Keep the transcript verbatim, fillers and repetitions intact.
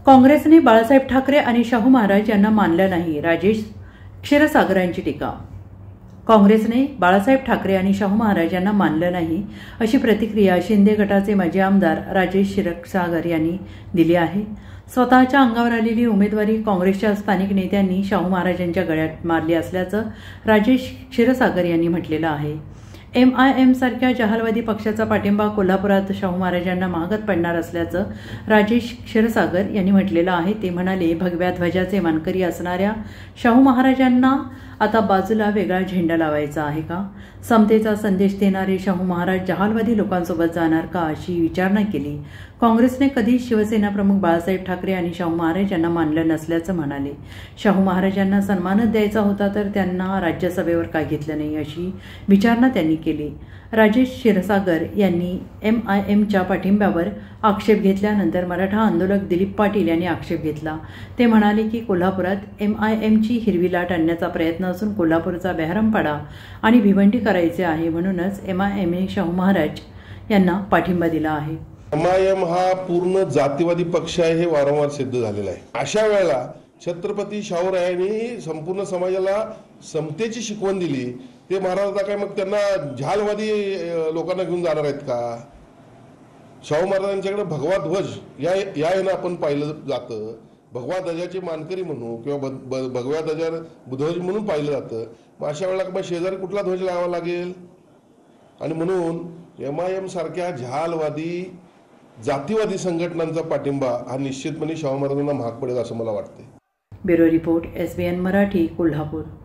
काँग्रेसने बाळासाहेब ठाकरे आणि शाहू महाराज यांना मानलं नाही, राजेश क्षीरसागर यांची टीका। काँग्रेसने बाळासाहेब ठाकरे आणि शाहू महाराज यांना मानलं नाही अशी प्रतिक्रिया शिंदे गटाचे माजी आमदार राजेश क्षीरसागर यांनी दिली आहे। स्वतःच्या अंगावर आलेली उमेदवारी काँग्रेसच्या स्थानिक नेत्यांनी शाहू महाराजांच्या गळ्यात मारली असल्याचं राजेश क्षीरसागर यांनी म्हटलेलं आहे। एम आय एम सारख्या जहालवादी पक्षाचा पाठिंबा कोल्हापुरात शाहू महाराजांना महागत पडणार असल्याचं राजेश क्षीरसागर यांनी म्हटलेलं आहे। ते म्हणाले, भगव्या ध्वजाचे मानकरी असणाऱ्या शाहू महाराजांना आता बाजूला वेगळा झेंडा लावायचा आहे का? समतेचा संदेश देणारे शाहू महाराज जहालवादी लोकांसोबत जाणार का, अशी विचारणा केली। काँग्रेसने कधी शिवसेना प्रमुख बाळासाहेब ठाकरे आणि शाहू महाराज यांना मानलं नसल्याचं म्हणाले। शाहू महाराजांना सन्मानच द्यायचा होता तर त्यांना राज्यसभेवर का घेतलं नाही, अशी विचारणा त्यांनी केली। राजेश क्षीरसागर यांनी एम आय एमच्या पाठिंब्यावर आक्षेप घेतल्यानंतर मराठा आंदोलक दिलीप पाटील यांनी आक्षेप घेतला। ते म्हणाले की कोल्हापुरात एम आय एमची हिरवी लाट आणण्याचा प्रयत्न असून कोल्हापूरचा बेहरमपाडा आणि भिवंडी करायचे आहे, म्हणूनच एम आय एमने शाहू महाराज यांना पाठिंबा दिला आहे। एम आय एम हा पूर्ण जातीवादी पक्ष आहे हे वारंवार सिद्ध झालेलं आहे। अशा वेळेला छत्रपती शाहूरायांनी संपूर्ण समाजाला समतेची शिकवण दिली, ते महाराज आता काय मग त्यांना झालवादी लोकांना घेऊन जाणार आहेत का? शाहू महाराजांच्याकडे भगवा ध्वज या या ह्यानं आपण पाहिलं जातं, भगवा ध्वजाची मानकरी म्हणू किंवा भगव्या ध्वजावर ध्वज म्हणून पाहिलं जातं। मग अशा वेळेला मग शेजारी कुठला ध्वज लावावा लागेल? आणि म्हणून एम आय एम सारख्या झालवादी जातीवादी संघटनांचा पाठिंबा हा निश्चितपणे शाहू महाराजांना महाग पडेल असं मला वाटते। Bureau report, S B N Marathi, Kolhapur.